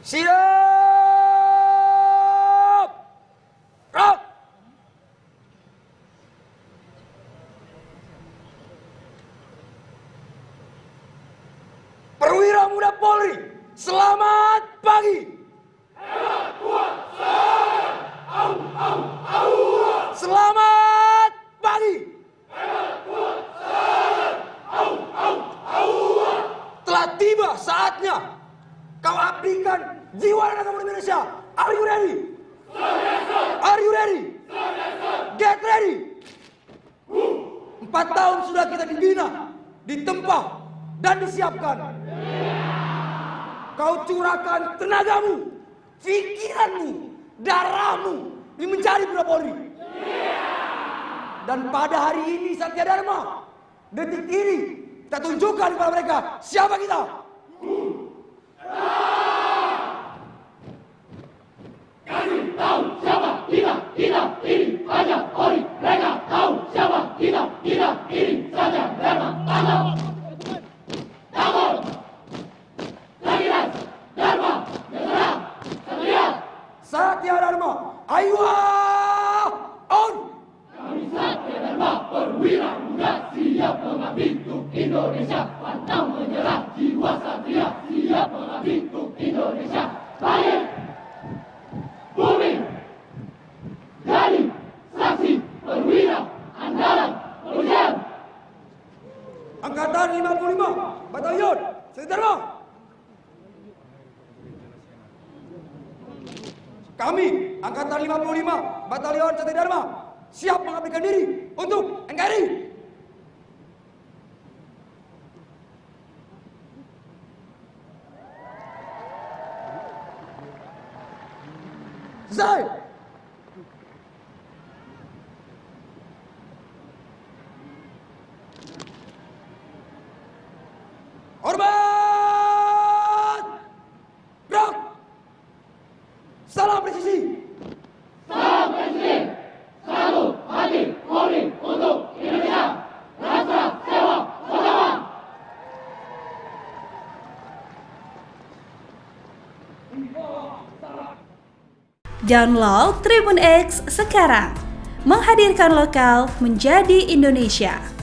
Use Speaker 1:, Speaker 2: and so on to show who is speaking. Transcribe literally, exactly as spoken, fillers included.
Speaker 1: Siap! Gerak! Perwira Muda Polri, selamat pagi!
Speaker 2: Hebat kuat saya! Au, au, au!
Speaker 1: Selamat pagi!
Speaker 2: Hebat kuat saya! Au, au, au!
Speaker 1: Telah tiba saatnya kau abdikan jiwa dan agama Indonesia. Are you ready? Are you ready? Get ready! Empat tahun sudah kita dibina, ditempa, dan disiapkan. Kau curahkan tenagamu, pikiranmu, darahmu di mencari Muda Polri. Dan pada hari ini Satya Dharma, detik ini kita tunjukkan kepada mereka siapa kita.
Speaker 2: Kami tahu siapa kita, kita ini saja Polri. Mereka tahu siapa kita, kita ini saja Dharma. Tanggap! Tanggap! Lagiras, Dharma, Yasara, Satria.
Speaker 1: Satya Dharma, Ayuha on!
Speaker 2: Kami Satya Dharma, perwira muda, siap mengabdi untuk Indonesia. Pantang menyerah, jiwa Satria, siap mengabdi untuk Indonesia. Langit, bumi, jadi saksi perwira andalan kepolisian.
Speaker 1: Angkatan lima puluh lima, Batalion Satya Dharma. Kami, Angkatan lima puluh lima, Batalion Satya Dharma, siap mengabdikan diri untuk N K R I. Selesai. Hormat! Gerak! Salam presisi!
Speaker 2: Salam presisi! Satu hati Polri untuk Indonesia. Rasa sewa bersama.
Speaker 3: Download Tribun X sekarang, menghadirkan lokal menjadi Indonesia.